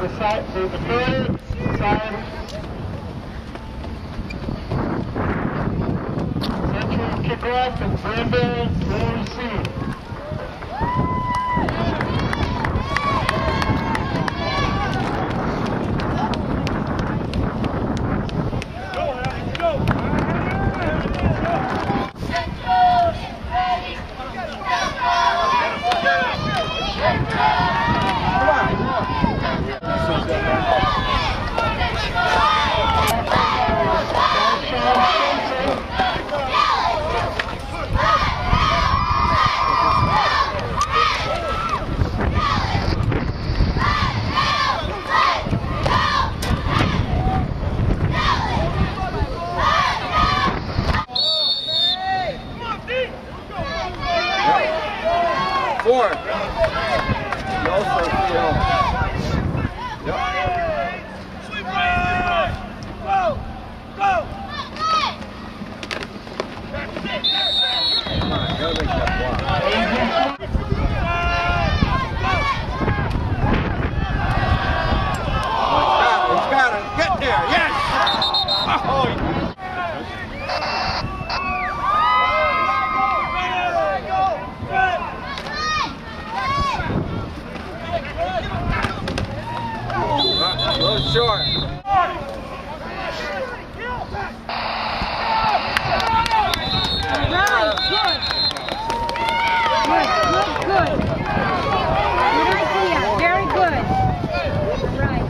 the side, for the third side. Central kickoff and Brandon will receive. Four. No, sir. Yep. Sweep right. Go. Go. Come on, gotta make that block. He's got it. Get there. Yes. Oh. A little short. Good. Good idea. Very good. Right.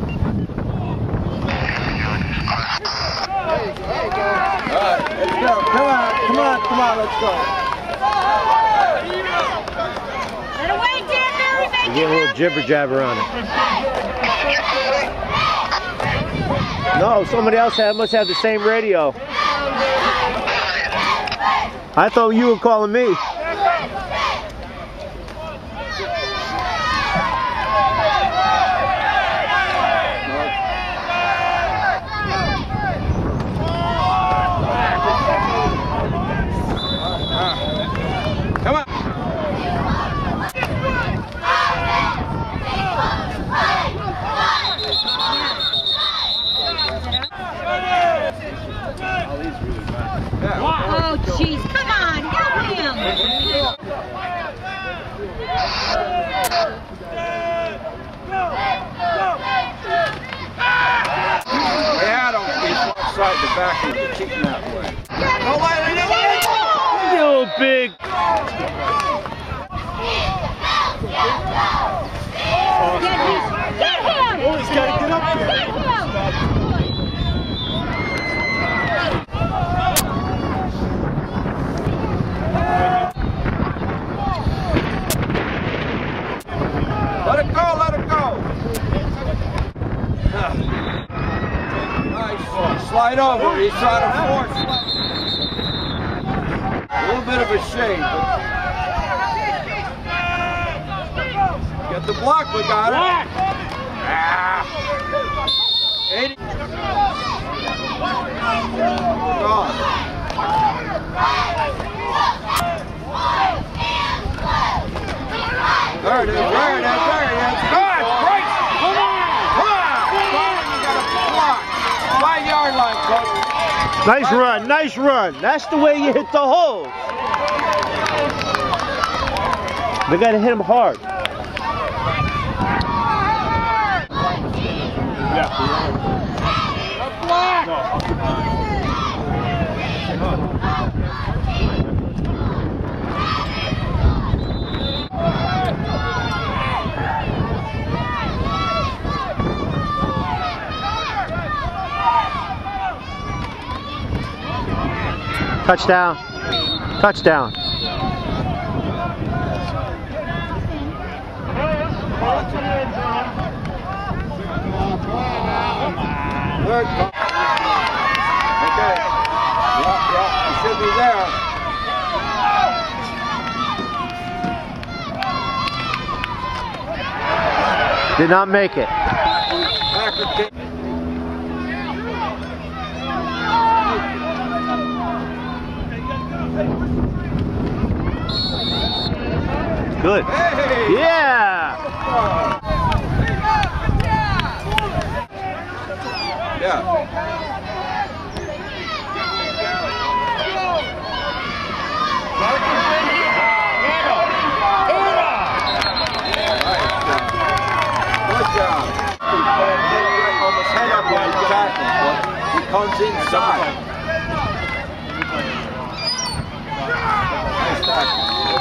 All right, let's go. Come on, let's go. Get away, Danbury. Make You get a little jibber jabber on it. No, somebody else must have the same radio. I thought you were calling me. Come on. Oh, jeez. Come on. Help him. They had him. He's outside the back of the cheating that way. Don't let it in. You big. Get him. Oh, he's got to get up here. Get him. Let it go, let it go. Nice. Slide over. He's trying to force it. A little bit of a shade. Get the block, we got it. Ah. 80. Gone. There it is, there it is, there it is. Good, great. Come on. You got a block. 5-yard line, coach. Nice run, nice run. That's the way you hit the hole. They gotta hit him hard. Touchdown. Touchdown. Third. Okay. Yeah, you should be there. Did not make it. Packer kick. Good. Hey! Yeah. Good job. Almost head up while he's tackling, but he comes inside. Nice tackle.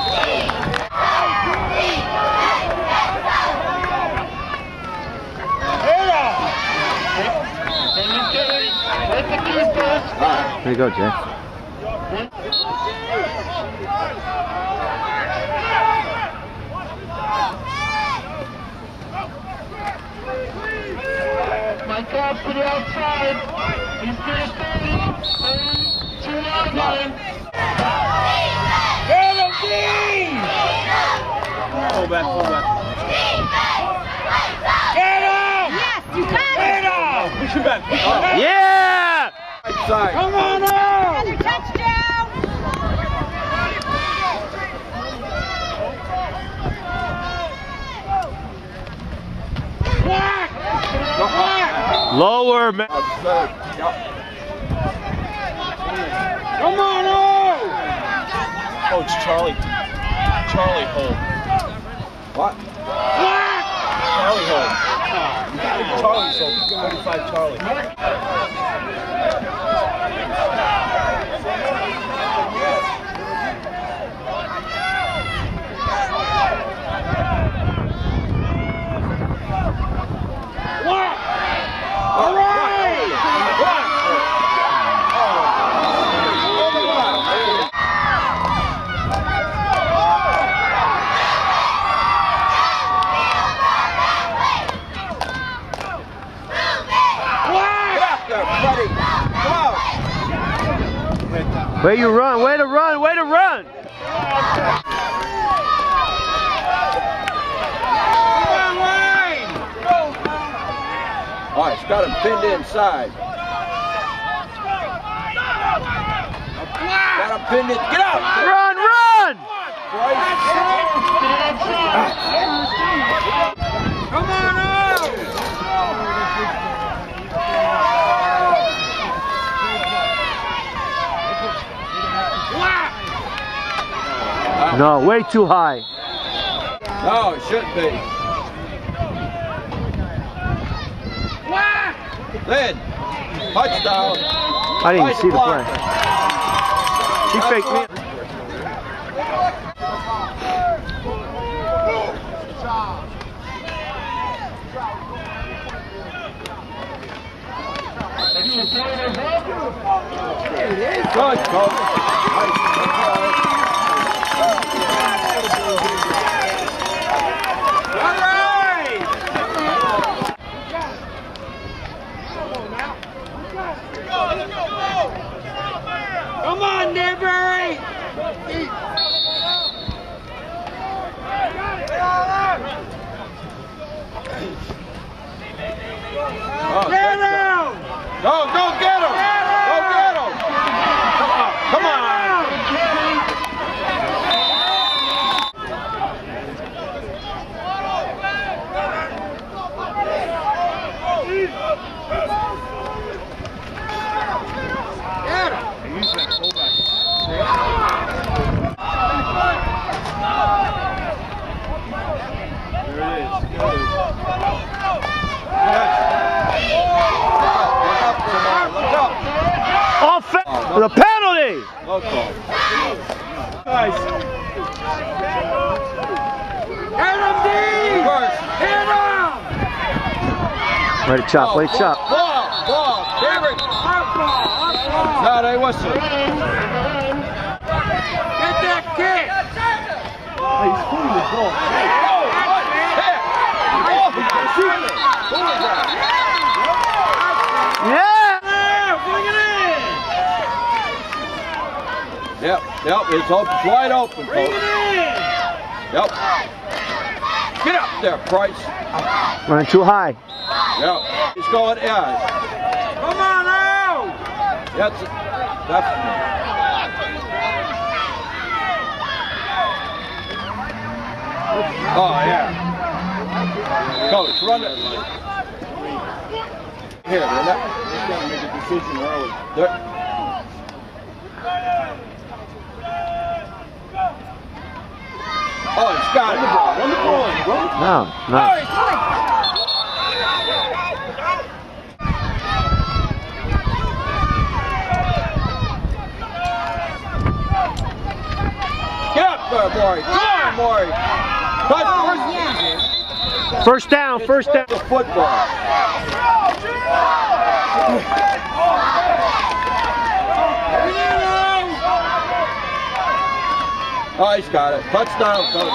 There you go, Jay. My top to the outside. He's to the 30. 2-yard line. Get him, D! Pull back, pull back. Get him! Yes, you got Get it. him! Push him back. Yeah! Right side. Come on out! Another touchdown. Black! Lower, man. Come on out! Coach Charlie Holt. What? Black! Charlie Holt. Charlie's Holt. 35 Charlie. Black! All right! Way you run, way to run, way to run! All right, it's got him pinned inside. Got him pinned in. Get out! Run, run! Come on out! No, way too high. No, it shouldn't be. Lynn, touchdown. I didn't even see the play. He faked me. Good, coach. Come on, Danbury! Oh, Get him! go get him! Go get him! Come on! The penalty! Okay. Nice. Hit him, D! First. Hit him! Way to chop, way to chop. Ball, Derek. Up ball, up ball. No, they whistle. Get that kick! He's pulling the ball. Yeah! Bring it in! Yep, it's open, wide open, Bring folks. it in! Yep. Get up there, Price. Running too high. Yep. He's going, yeah. Come on out! That's Oh, yeah. Coach, run it. Here, they're not. He's got to make a decision early. Oh, he's got it. Run the ball in, bro. No, no. Get up there, Maury. Come on, Maury. First down, first down. The football. Oh, he's got it. Touchdown, coach.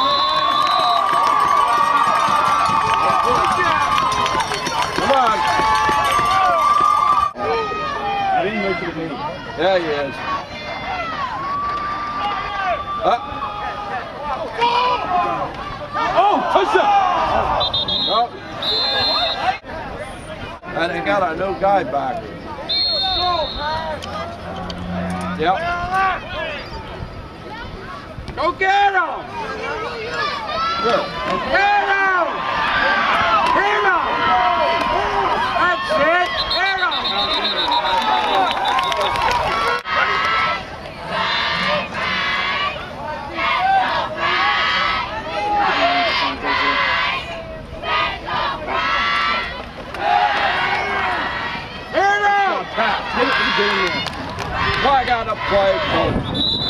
Come on. I didn't make it a game. There he is. Up. Oh, touchdown! Oh. And they got a new guy back. Yep. Go get him! Good. Get him! Hit him! That's it! Hit him! Well, I got to play, coach.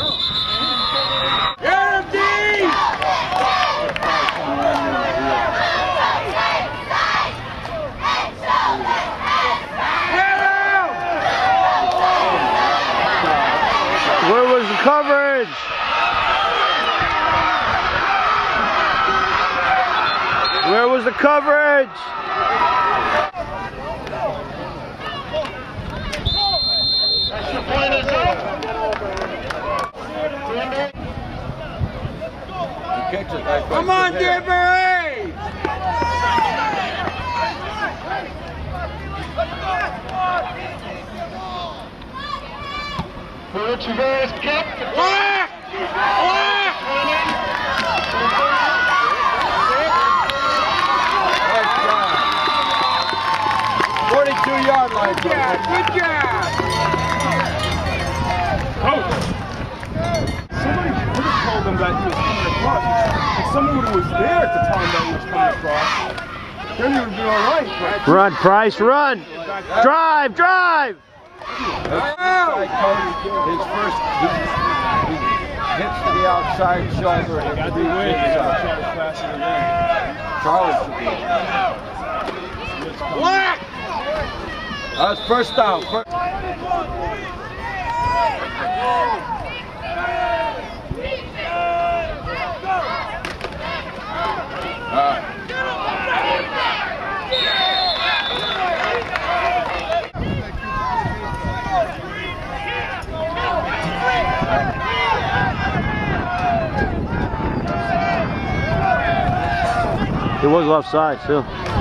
Get him, D! Get him! Where was the coverage? Where was the coverage? Extra point is up. He kicks it right Come on, Dibbery! For Tavares kick. Whack! Whack! Nice job. 42-yard line. Good job! Good job! Coach! Somebody could have told him that he was coming across. If someone was there to tell him that he was coming across, then he would be all right. But Run, Price, run! Drive, drive! Like his first, he hits to the outside shoulder and got to the the win. inside. Charles passing it in. Charles should be. Whack! That's first down. It was offside, too.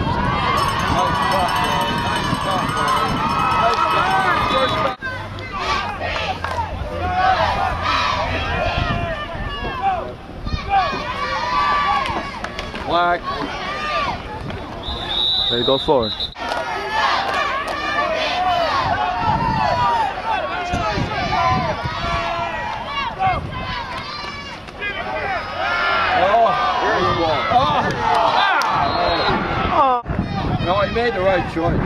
Black. Ready to go forward. No, he made the right choice.